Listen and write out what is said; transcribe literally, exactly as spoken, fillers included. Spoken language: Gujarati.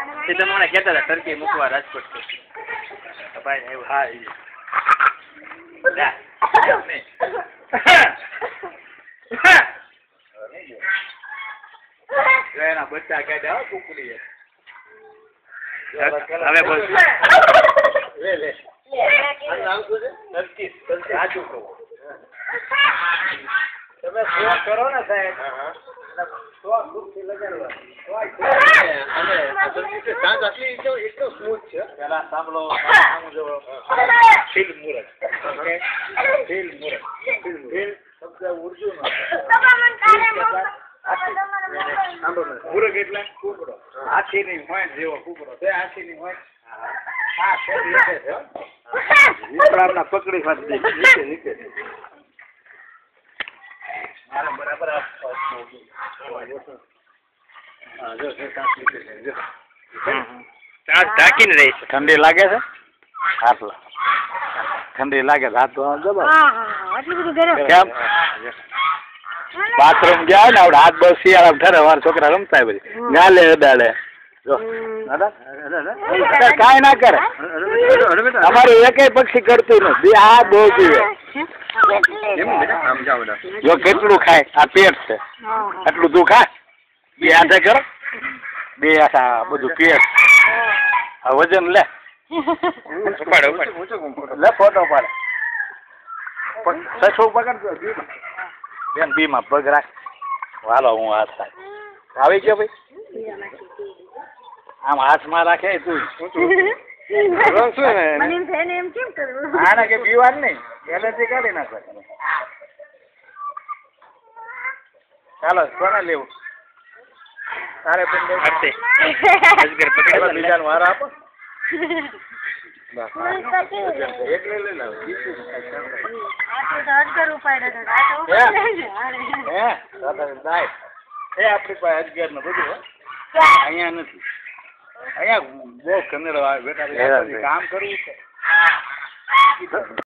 તે તમને કહેતા હતા ટર્કી મૂકવા રાજકોટ ભાઈ આવ્યો હા એના બચ્ચા કાઢ્યા કુકડી હવે બોલ લે લે નામ શું છે ટર્કી રાજુ કહો તમે શું કરો ને સાહેબ તો દુખી લગાડવા અને ટર્કી સાંજ આટલી એકદમ સ્મૂથ છે પેલા સાંભળો આમ જો ફીલ મુરત ઓકે ફીલ મુરત ફીલ ફીલ શબ્દ ઉર્દુ નો મુરગ એટલે કુકડો હાથી ની હોય જેવો કુકડો તે હાથી ની હોય હા છે નીચે છે વિક્રમના પકડી ફાડી નીચે નીચે મારા બરાબર આ જો છે સાત નીચે છે જો ચાર ઢાંકીને રહી છે ઠંડી લાગે છે હાથ ઠંડી લાગે હાથ તો દબાવ હા હા આટલું બધું ગરમ કેમ બાથરૂમ ગયા ને આપણે હાથ બસ શિયાળા ઠરે મારા છોકરા રમતા બધી ગાલે અડાડે જો કાંઈ ના કરે અમારું એકેય પક્ષી કરતું નથી આ બહુ પીવે જો કેટલું ખાય આ પેટ છે આટલું તું ખા બે હાથે કરો બે આ બધું પેટ આ વજન લે લે ફોટો પાડે સચો પકડજો બેન બી માં પગ રાખ હાલો હું હાથ રાખ આવી ગયો ભાઈ આમ હાથમાં રાખે તું આને કે બીવાર નહીં એનાથી કાઢી નાખે ચાલો કોને લેવું તારે બીજા વાર આપો એટલે લઈ લાવ એ આપણી પાસે અજગર ને બધું અહીંયા નથી અહીંયા બહુ કનેડો આવે બેટા કામ કરવું છે